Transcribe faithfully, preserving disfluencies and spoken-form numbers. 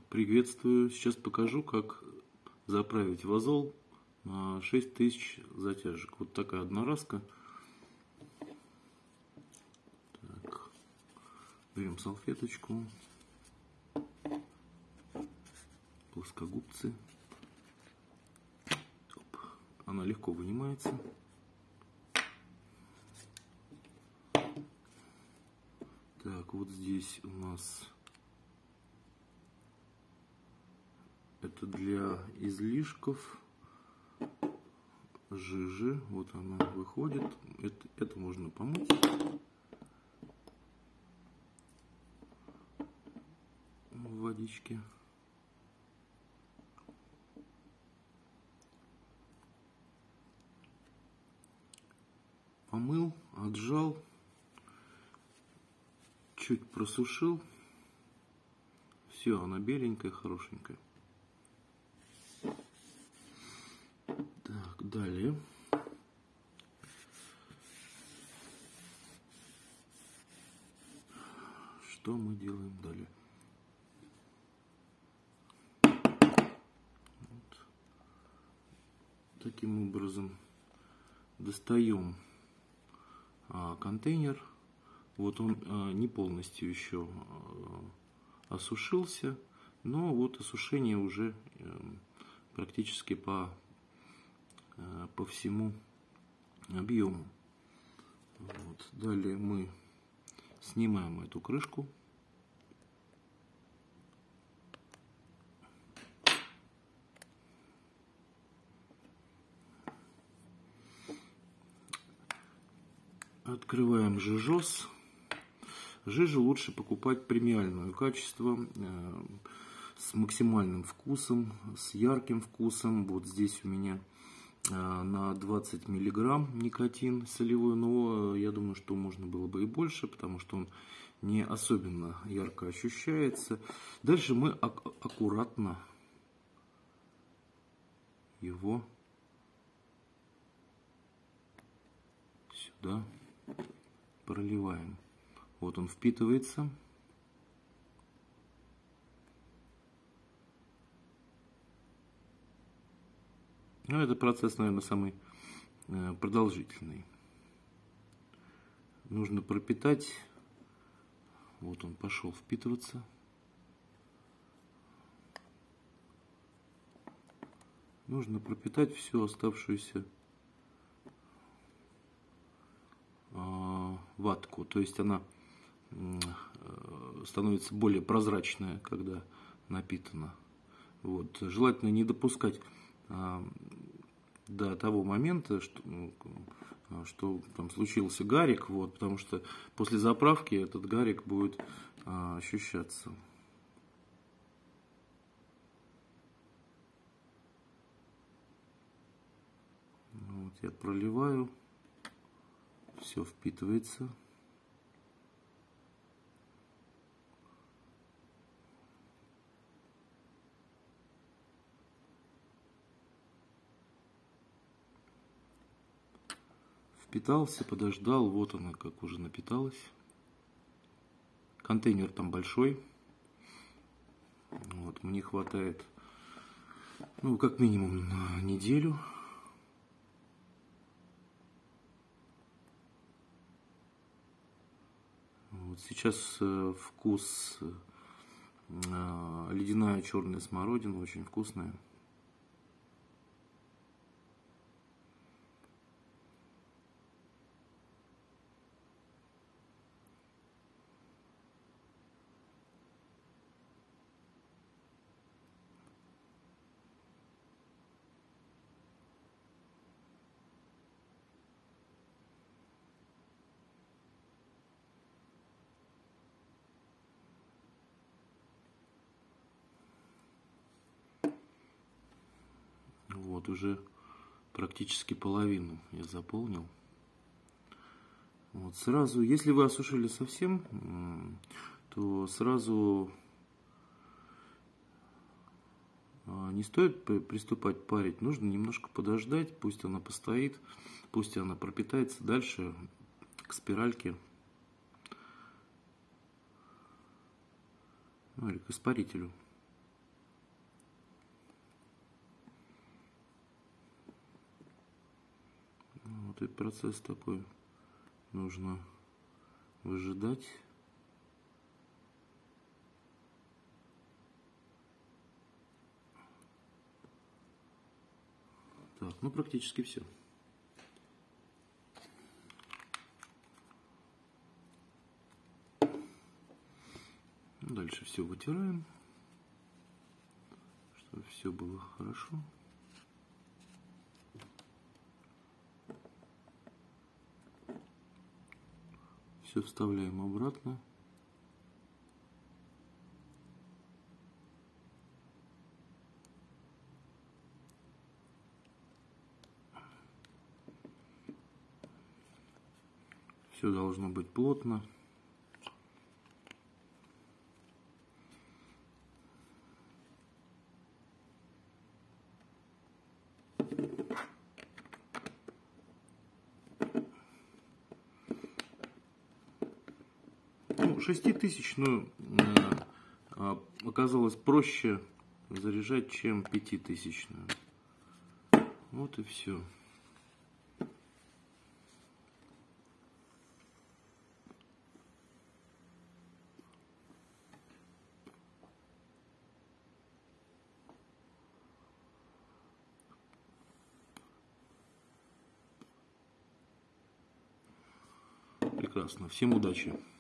Приветствую! Сейчас покажу, как заправить вазол на шесть тысяч затяжек. Вот такая одноразка. Так. Берем салфеточку, плоскогубцы. Оп. Она легко вынимается. Так, вот здесь у нас это для излишков жижи. Вот она выходит. Это, это можно помыть. В водичке. Помыл, отжал, чуть просушил. Все, она беленькая, хорошенькая. Так, далее. Что мы делаем далее? Вот. Таким образом достаем а, контейнер. Вот он а, не полностью еще а, осушился, но вот осушение уже а, практически по по всему объему. Вот. Далее мы снимаем эту крышку. Открываем жижос. Жижу лучше покупать премиального качества, э, с максимальным вкусом, с ярким вкусом. Вот здесь у меня на двадцать миллиграмм никотин солевой, но я думаю, что можно было бы и больше, потому что он не особенно ярко ощущается. Дальше мы ак аккуратно его сюда проливаем. Вот он впитывается. Ну, это процесс, наверное, самый продолжительный. Нужно пропитать. Вот он пошел впитываться. Нужно пропитать всю оставшуюся ватку. То есть она становится более прозрачная, когда напитана. Вот. Желательно не допускать до того момента, что, что там случился гарик, вот, потому что после заправки этот гарик будет а, ощущаться. Вот я проливаю, все впитывается. Впитался, подождал, вот она как уже напиталась. Контейнер там большой. Вот, мне хватает, ну, как минимум на неделю. Вот сейчас э, вкус э, ледяная черная смородина, очень вкусная. Вот уже практически половину я заполнил. Вот сразу, если вы осушили совсем, то сразу не стоит приступать парить. Нужно немножко подождать, пусть она постоит, пусть она пропитается дальше к спиральке, ну или к испарителю. Вот и процесс такой. Нужно выжидать. Так, ну практически все. Дальше все вытираем, чтобы все было хорошо. Все вставляем обратно. Все должно быть плотно. Ну, шеститысячную э, оказалось проще заряжать, чем пятитысячную. Вот и все. Прекрасно. Всем удачи.